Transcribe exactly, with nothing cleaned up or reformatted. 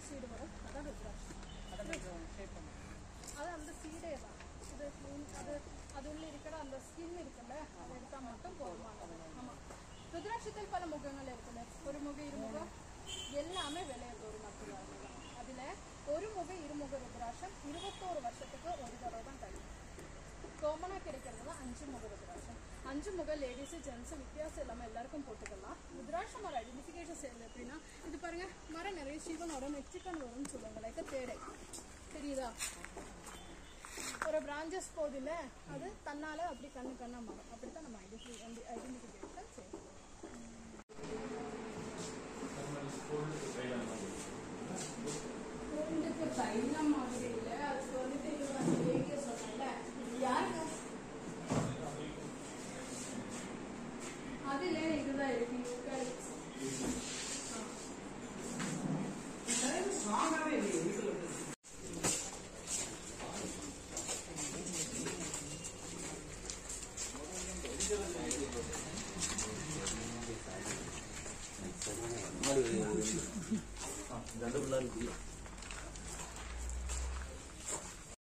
Seed வரும். அதான் ருத்ராட்சம். அது அந்த சீடே தான். இது அது அது உள்ள இருக்கிற அந்த ஸ்கின் இருக்குல்ல, அதை எடுத்தால் மட்டும் போதுமானது. ஆமாம், ருத்ராட்சத்தில் பல முகங்கள் இருக்குல்ல, ஒரு முகம் இருமுகம் எல்லாமே விளைய ஒரு மட்டும். அதில் ஒரு முகம் இருமுக ருத்ராட்சம் இருபத்தோரு வருஷத்துக்கு ஒரு தடவை தான் கழியும். காமனாக கிடைக்கிறது தான் அஞ்சு முக ருத்ராட்சம். அஞ்சு முக லேடிஸு ஜென்ஸு வித்தியாசம் இல்லாமல் எல்லாருக்கும் போட்டுக்கலாம். ருத்ராட்சம் மரம் ஐடென்டிஃபிகேஷன் செய்யறது எப்படின்னா, இது பாருங்க, மரம் நிறைய சிவனோட மெக்சிகன் வரும்னு சொல்லுவாங்க. லைக் தேடை தெரியுதா, ஒரு பிரான்ச்சஸ் போதில்ல, அது தன்னால அப்படி கண்ணு கண்ணா மாறும். அப்படித்தான் நம்ம ஐடென்டி ஐடென்டிஃபிகேஷன் செய்யணும். கோல்டுக்கு தைலம் மாதிரி இல்லை, அதுக்கு வந்துட்டு இது வந்து சொன்னல யாருங்க அதுல இதுதான் இருக்கு. ஸ்ட்ராங்காவே ரெண்டு பிள்ளை இருக்கு.